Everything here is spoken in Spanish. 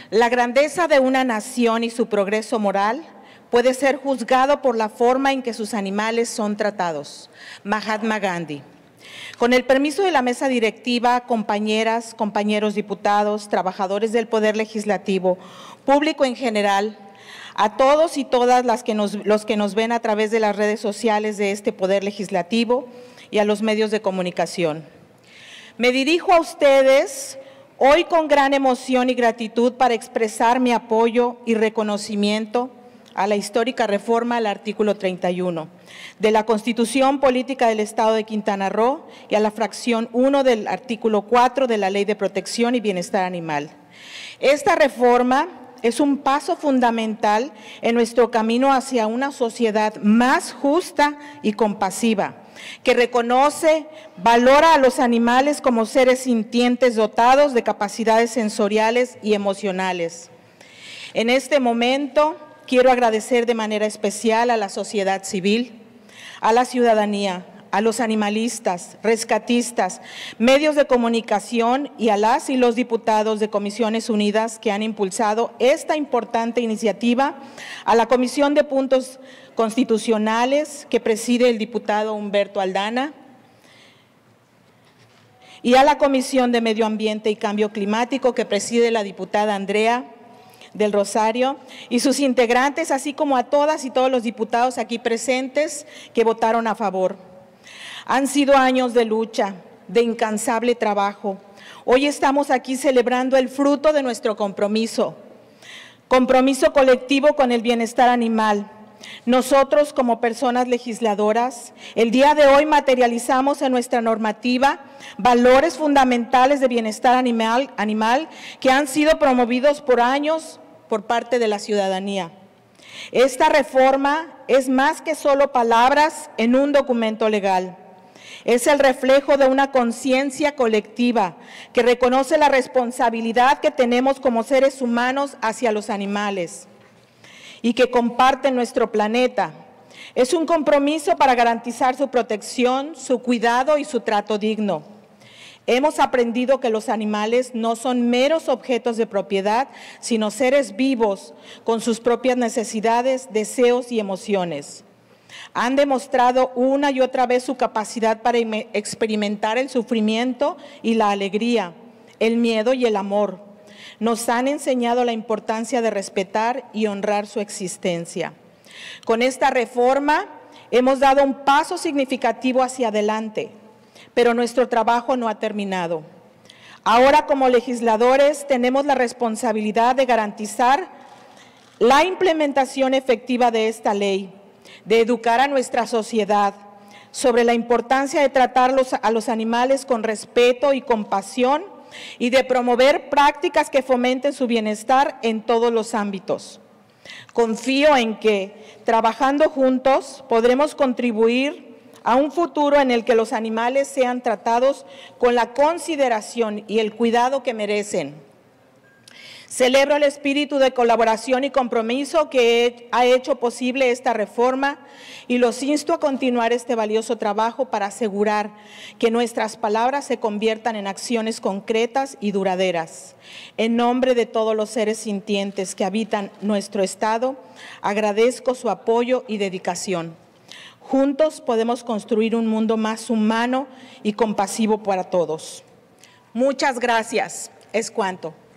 La grandeza de una nación y su progreso moral puede ser juzgado por la forma en que sus animales son tratados. Mahatma Gandhi. Con el permiso de la mesa directiva, compañeras, compañeros diputados, trabajadores del Poder Legislativo, público en general, a todos y todas los que nos ven a través de las redes sociales de este Poder Legislativo y a los medios de comunicación. Me dirijo a ustedes hoy con gran emoción y gratitud para expresar mi apoyo y reconocimiento a la histórica reforma al artículo 31 de la Constitución Política del Estado de Quintana Roo y a la fracción 1 del artículo 4 de la Ley de Protección y Bienestar Animal. Esta reforma es un paso fundamental en nuestro camino hacia una sociedad más justa y compasiva, que reconoce, valora a los animales como seres sintientes dotados de capacidades sensoriales y emocionales. En este momento, quiero agradecer de manera especial a la sociedad civil, a la ciudadanía, a los animalistas, rescatistas, medios de comunicación y a las y los diputados de Comisiones Unidas que han impulsado esta importante iniciativa, a la Comisión de Puntos Constitucionales que preside el diputado Humberto Aldana y a la Comisión de Medio Ambiente y Cambio Climático que preside la diputada Andrea del Rosario y sus integrantes, así como a todas y todos los diputados aquí presentes que votaron a favor. Han sido años de lucha, de incansable trabajo. Hoy estamos aquí celebrando el fruto de nuestro compromiso colectivo con el bienestar animal. Nosotros, como personas legisladoras, el día de hoy materializamos en nuestra normativa valores fundamentales de bienestar animal que han sido promovidos por años por parte de la ciudadanía. Esta reforma es más que solo palabras en un documento legal. Es el reflejo de una conciencia colectiva que reconoce la responsabilidad que tenemos como seres humanos hacia los animales y que comparten nuestro planeta. Es un compromiso para garantizar su protección, su cuidado y su trato digno. Hemos aprendido que los animales no son meros objetos de propiedad, sino seres vivos con sus propias necesidades, deseos y emociones. Han demostrado una y otra vez su capacidad para experimentar el sufrimiento y la alegría, el miedo y el amor. Nos han enseñado la importancia de respetar y honrar su existencia. Con esta reforma hemos dado un paso significativo hacia adelante, pero nuestro trabajo no ha terminado. Ahora, como legisladores, tenemos la responsabilidad de garantizar la implementación efectiva de esta ley, de educar a nuestra sociedad sobre la importancia de tratar a los animales con respeto y compasión y de promover prácticas que fomenten su bienestar en todos los ámbitos. Confío en que, trabajando juntos, podremos contribuir a un futuro en el que los animales sean tratados con la consideración y el cuidado que merecen. Celebro el espíritu de colaboración y compromiso que ha hecho posible esta reforma y los insto a continuar este valioso trabajo para asegurar que nuestras palabras se conviertan en acciones concretas y duraderas. En nombre de todos los seres sintientes que habitan nuestro Estado, agradezco su apoyo y dedicación. Juntos podemos construir un mundo más humano y compasivo para todos. Muchas gracias. Es cuanto.